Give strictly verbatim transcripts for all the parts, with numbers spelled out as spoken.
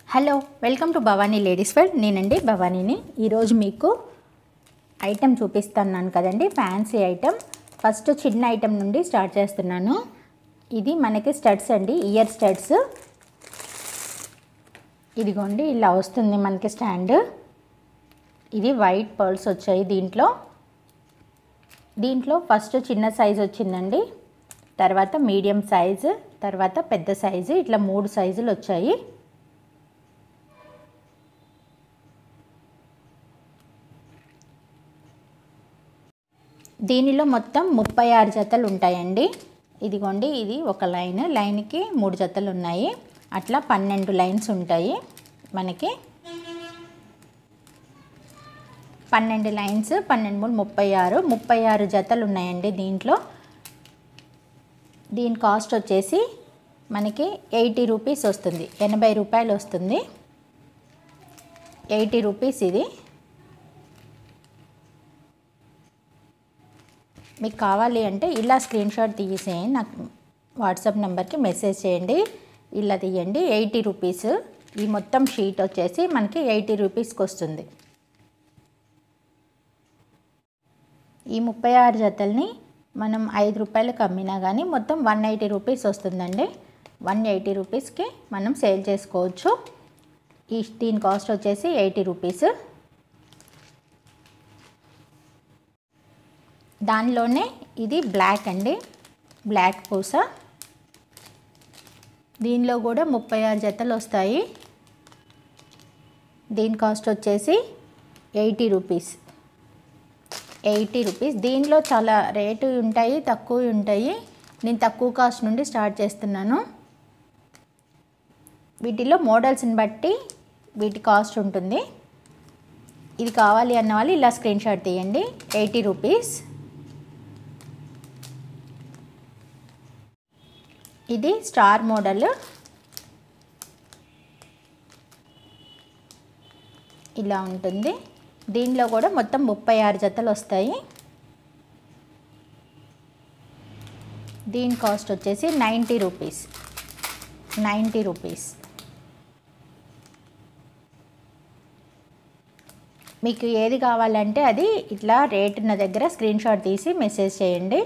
Hello welcome to Bhavani ladies wear. నేనండి భవానీని. ఈరోజు మీకు ఐటెం చూపిస్తున్నాను కదండి, ఫ్యాన్సీ ఐటెం. ఫస్ట్ చిన్న ఐటెం నుండి స్టార్ట్ చేస్తున్నాను. ఇది మనకి స్టడ్స్ అండి, ఇయర్ స్టడ్స్. ఇదిగోండి ఇలా వస్తుంది మనకి స్టాండ్. ఇది వైట్ పర్ల్స్ వచ్చాయి దీంట్లో. దీంట్లో ఫస్ట్ చిన్న సైజు వచ్చిందండి, తర్వాత మీడియం సైజు, తర్వాత పెద్ద సైజు, ఇట్లా మూడు సైజులు వచ్చాయి. దీనిలో మొత్తం ముప్పై ఆరు జతలు ఉంటాయండి. ఇదిగోండి ఇది ఒక లైన్, లైన్కి మూడు జతలు ఉన్నాయి, అట్లా పన్నెండు లైన్స్ ఉంటాయి మనకి. పన్నెండు లైన్స్, పన్నెండు మూడు ముప్పై ఆరు, ముప్పై ఆరు జతలు ఉన్నాయండి దీంట్లో. దీని కాస్ట్ వచ్చేసి మనకి ఎయిటీ రూపీస్ వస్తుంది, ఎనభై రూపాయలు వస్తుంది. ఎయిటీ రూపీస్ ఇది. మీకు కావాలి అంటే ఇలా స్క్రీన్ షాట్ తీసేయండి, నాకు వాట్సాప్ నెంబర్కి మెసేజ్ చేయండి, ఇలా తీయండి. ఎయిటీ రూపీస్ ఈ మొత్తం షీట్ వచ్చేసి మనకి ఎయిటీ రూపీస్కి వస్తుంది. ఈ ముప్పై ఆరు జతల్ని మనం ఐదు రూపాయలకు అమ్మినా కానీ మొత్తం వన్ ఎయిటీ రూపీస్ వస్తుందండి. వన్ ఎయిటీ రూపీస్కి మనం సేల్ చేసుకోవచ్చు. ఈ దీని కాస్ట్ వచ్చేసి ఎయిటీ రూపీస్. దానిలోనే ఇది బ్లాక్ అండి, బ్లాక్ పూస. దీనిలో కూడా ముప్పై ఆరు జతలు వస్తాయి. దీని కాస్ట్ వచ్చేసి ఎయిటీ రూపీస్. Eighty rupees. దీనిలో చాలా రేటు ఉంటాయి, తక్కువ ఉంటాయి. నేను తక్కువ కాస్ట్ నుండి స్టార్ట్ చేస్తున్నాను. వీటిలో మోడల్స్ని బట్టి వీటి కాస్ట్ ఉంటుంది. ఇది కావాలి అన్న వాళ్ళు ఇలా స్క్రీన్ షాట్ తీయండి. Eighty rupees. ఇది స్టార్ మోడల్. ఇలా ఉంటుంది. దీనిలో కూడా మొత్తం ముప్పై ఆరు జతలు వస్తాయి. దీని కాస్ట్ వచ్చేసి నైంటీ రూపీస్. Ninety rupees. మీకు ఏది కావాలంటే అది ఇట్లా రేట్ ఉన్న దగ్గర స్క్రీన్ షాట్ తీసి మెసేజ్ చేయండి.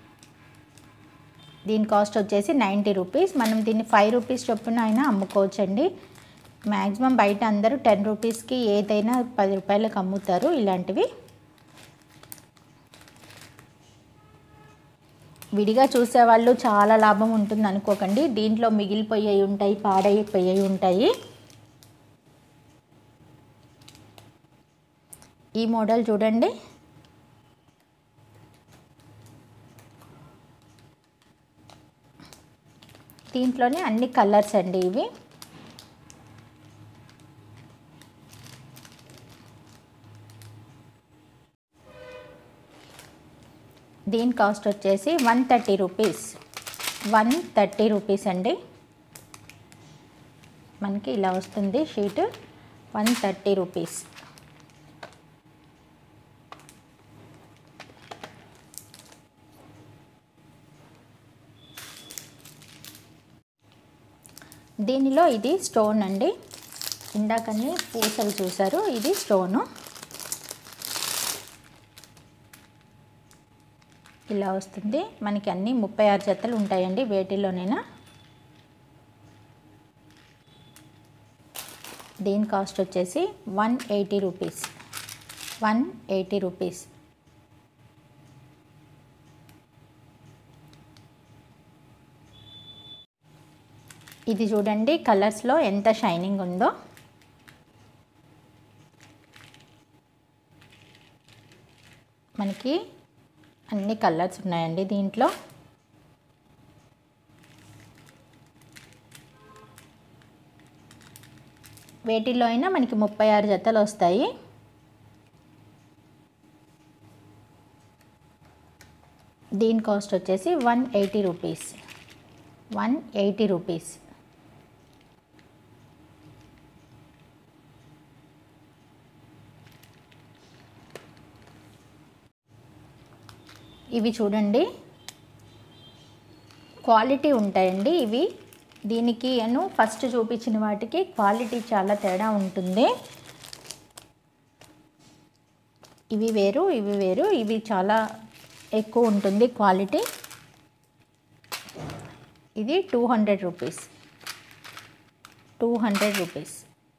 దీని కాస్ట్ వచ్చేసి నైంటీ రూపీస్. మనం దీన్ని ఫైవ్ రూపీస్ చొప్పున అయినా అమ్ముకోవచ్చండి. మ్యాక్సిమం బయట అందరూ టెన్ రూపీస్కి ఏదైనా పది రూపాయలకు అమ్ముతారు ఇలాంటివి. విడిగా చూసేవాళ్ళు చాలా లాభం ఉంటుంది అనుకోకండి. దీంట్లో మిగిలిపోయాయి ఉంటాయి, పాడైపోయాయి ఉంటాయి. ఈ మోడల్ చూడండి. దీంట్లోనే అన్ని కలర్స్ అండి ఇవి. దీని కాస్ట్ వచ్చేసి one thirty rupees. One thirty rupees అండి. మనకి ఇలా వస్తుంది షీట్. One thirty rupees. దీనిలో ఇది స్టోన్ అండి. ఇందాకని పూసలు చూసారు, ఇది స్టోను. ఇలా వస్తుంది మనకి. అన్ని ముప్పై ఆరు జతలు ఉంటాయండి వేటిలోనైనా. దీని కాస్ట్ వచ్చేసి one eighty rupees. One eighty rupees. ఇది చూడండి కలర్స్లో ఎంత షైనింగ్ ఉందో. మనకి అన్ని కలర్స్ ఉన్నాయండి దీంట్లో. వేటిలో అయినా మనకి ముప్పై ఆరు జతలు వస్తాయి. దీని కాస్ట్ వచ్చేసి one eighty rupees. One eighty rupees. ఇవి చూడండి క్వాలిటీ ఉంటాయండి ఇవి. దీనికి అను ఫస్ట్ చూపించిన వాటికి క్వాలిటీ చాలా తేడా ఉంటుంది. ఇవి వేరు ఇవి వేరు ఇవి చాలా ఎక్కువ ఉంటుంది క్వాలిటీ. ఇది two hundred rupees two hundred rupees.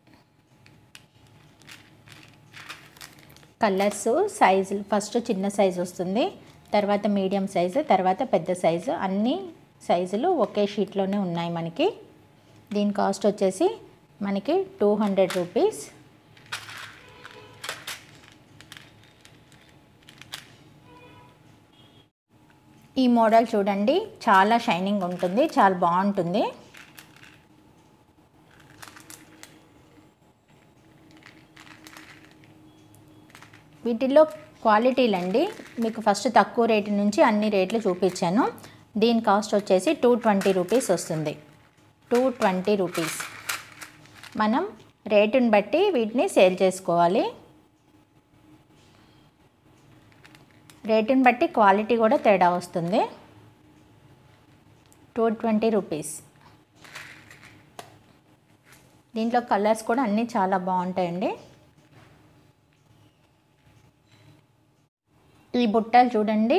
Colours సైజులు ఫస్ట్ చిన్న సైజు వస్తుంది, తర్వాత మీడియం సైజు, తర్వాత పెద్ద సైజు. అన్ని సైజులు ఒకే షీట్లోనే ఉన్నాయి మనకి. దీని కాస్ట్ వచ్చేసి మనకి టూ హండ్రెడ్ రూపీస్. ఈ మోడల్ చూడండి, చాలా షైనింగ్ ఉంటుంది, చాలా బాగుంటుంది. వీటిల్లో క్వాలిటీలు అండి మీకు ఫస్ట్ తక్కువ రేటు నుంచి అన్ని రేట్లు చూపించాను. దీని కాస్ట్ వచ్చేసి టూ ట్వంటీ రూపీస్ వస్తుంది. Two twenty rupees. మనం రేటుని బట్టి వీటిని సేల్ చేసుకోవాలి. రేటుని బట్టి క్వాలిటీ కూడా తేడా వస్తుంది. Two twenty rupees. దీంట్లో కలర్స్ కూడా అన్నీ చాలా బాగుంటాయండి. ఈ బుట్టలు చూడండి,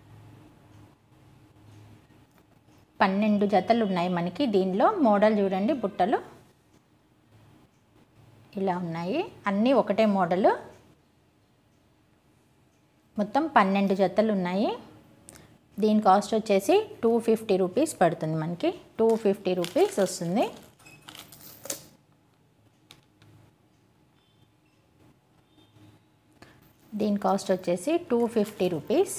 పన్నెండు జతలు ఉన్నాయి మనకి. దీనిలో మోడల్ చూడండి, బుట్టలు ఇలా ఉన్నాయి. అన్నీ ఒకటే మోడలు. మొత్తం పన్నెండు జతలు ఉన్నాయి. దీని కాస్ట్ వచ్చేసి టూ ఫిఫ్టీ రూపీస్ పడుతుంది మనకి. టూ ఫిఫ్టీ రూపీస్ వస్తుంది. దీని కాస్ట్ వచ్చేసి టూ ఫిఫ్టీ రూపీస్.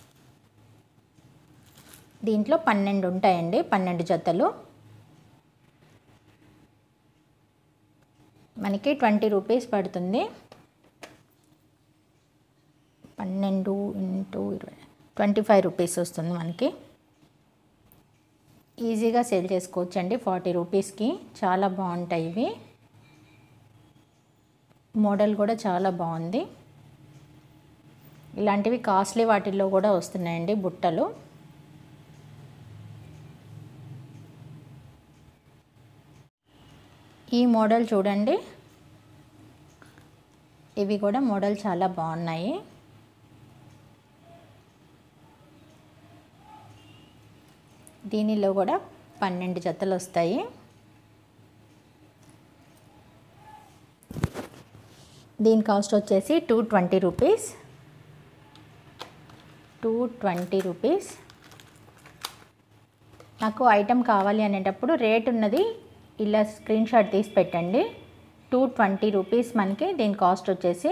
దీంట్లో పన్నెండు ఉంటాయండి, పన్నెండు జతలు. మనకి ట్వంటీ రూపీస్ పడుతుంది. పన్నెండు ఇంటూ ఇరవై ట్వంటీ ఫైవ్ రూపీస్ వస్తుంది మనకి. ఈజీగా సేల్ చేసుకోవచ్చు అండి ఫార్టీ రూపీస్కి. చాలా బాగుంటాయి ఇవి. మోడల్ కూడా చాలా బాగుంది. ఇలాంటివి కాస్ట్లీ వాటిల్లో కూడా వస్తున్నాయండి బుట్టలు. ఈ మోడల్ చూడండి, ఇవి కూడా మోడల్ చాలా బాగున్నాయి. దీనిలో కూడా పన్నెండు జతలు వస్తాయి. దీని కాస్ట్ వచ్చేసి two twenty rupees. Two twenty rupees. నాకు ఐటెం కావాలి అనేటప్పుడు రేట్ ఉన్నది ఇలా స్క్రీన్ షాట్ తీసి పెట్టండి. టూ ట్వంటీ రూపీస్ మనకి దీని కాస్ట్ వచ్చేసి.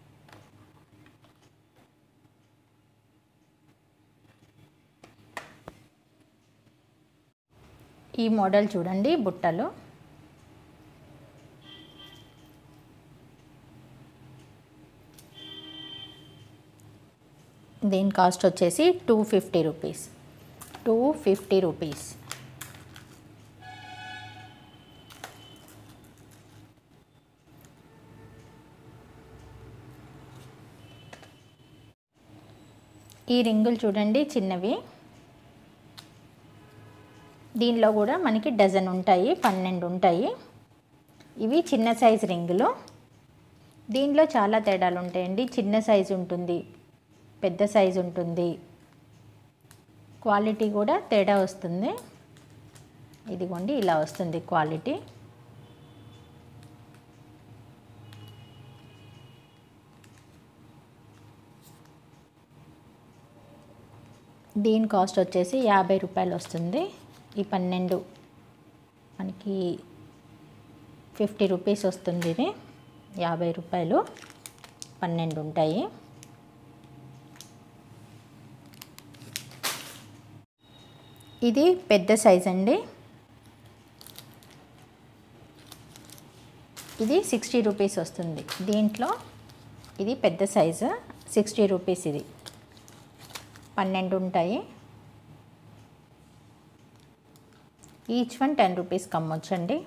ఈ మోడల్ చూడండి, బుట్టలు. దీని కాస్ట్ వచ్చేసి two fifty rupees. Two fifty rupees. ఈ రింగులు చూడండి, చిన్నవి. దీనిలో కూడా మనకి డజన్ ఉంటాయి, పన్నెండు ఉంటాయి. ఇవి చిన్న సైజు రింగులు. దీనిలో చాలా తేడాలు ఉంటాయండి. చిన్న సైజు ఉంటుంది, పెద్ద సైజు ఉంటుంది. క్వాలిటీ కూడా తేడా వస్తుంది. ఇదిగోండి, ఇలా వస్తుంది క్వాలిటీ. దీని కాస్ట్ వచ్చేసి యాభై రూపాయలు వస్తుంది. ఈ పన్నెండు మనకి ఫిఫ్టీ రూపీస్ వస్తుంది. ఇది యాభై రూపాయలు, పన్నెండు ఉంటాయి. ఇది పెద్ద సైజ్ అండి. ఇది సిక్స్టీ రూపీస్ వస్తుంది. దీంట్లో ఇది పెద్ద సైజు, సిక్స్టీ రూపీస్. ఇది పన్నెండు ఉంటాయి. ఈచ్ వన్ టెన్ రూపీస్కి అమ్మొచ్చండి.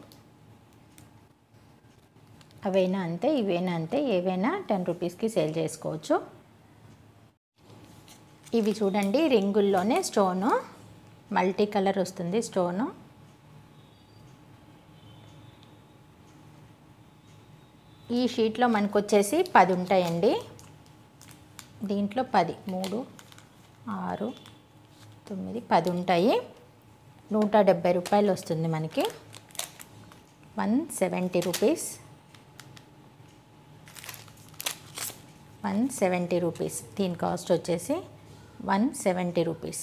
అవైనా అంతే, ఇవైనా అంతే. ఏవైనా టెన్ రూపీస్కి సేల్ చేసుకోవచ్చు. ఇవి చూడండి, రింగుల్లోనే స్టోను, మల్టీ కలర్ వస్తుంది స్టోను. ఈ షీట్లో మనకు వచ్చేసి పది ఉంటాయండి. దీంట్లో పది, మూడు, ఆరు, తొమ్మిది, పది ఉంటాయి. నూట డెబ్భై రూపాయలు వస్తుంది మనకి. One seventy rupees one seventy rupees దీని కాస్ట్ వచ్చేసి వన్ సెవెంటీ రూపీస్.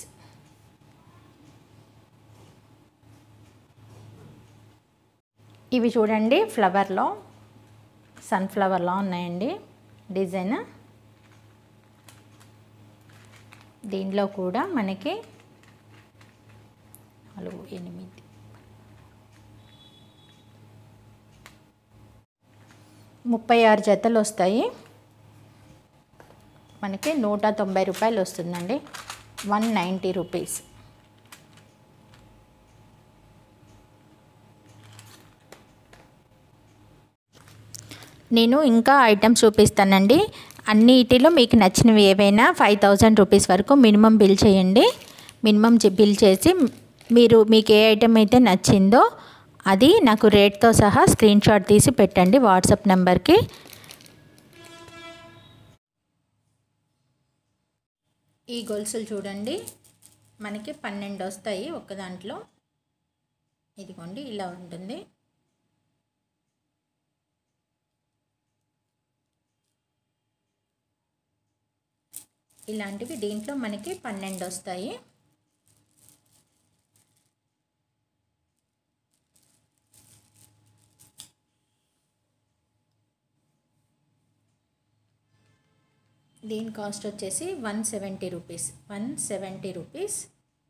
ఇవి చూడండి, ఫ్లవర్లో సన్ఫ్లవర్లా ఉన్నాయండి డిజైన్. దీనిలో కూడా మనకి నాలుగు, ఎనిమిది, ముప్పై ఆరు జతలు వస్తాయి. మనకి నూట తొంభై రూపాయలు వస్తుందండి. One ninety rupees. నేను ఇంకా ఐటమ్స్ చూపిస్తానండి. అన్నిటిలో మీకు నచ్చినవి ఏవైనా ఫైవ్ థౌజండ్ రూపీస్ వరకు మినిమం బిల్ చేయండి. మినిమం బిల్ చేసి మీరు మీకు ఏ ఐటమ్ అయితే నచ్చిందో అది నాకు రేట్తో సహా స్క్రీన్ షాట్ తీసి పెట్టండి వాట్సాప్ నెంబర్కి. ఈ గొలుసులు చూడండి, మనకి పన్నెండు వస్తాయి ఒక్క దాంట్లో. ఇదిగోండి ఇలా ఉంటుంది. ఇలాంటివి దీంట్లో మనకి పన్నెండు వస్తాయి. దీని కాస్ట్ వచ్చేసి one seventy rupees one seventy rupees.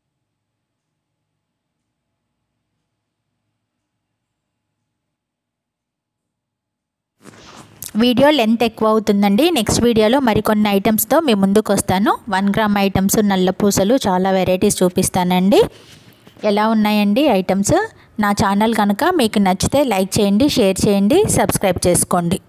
Video length ఎక్కువ అవుతుందండి. నెక్స్ట్ వీడియోలో మరికొన్ని ఐటమ్స్తో మీ ముందుకు వస్తాను. వన్ గ్రామ్ ఐటమ్స్, నల్ల పూసలు, చాలా వెరైటీస్ చూపిస్తానండి. ఎలా ఉన్నాయండి ఐటమ్స్? నా ఛానల్ కనుక మీకు నచ్చితే లైక్ చేయండి, షేర్ చేయండి, సబ్స్క్రైబ్ చేసుకోండి.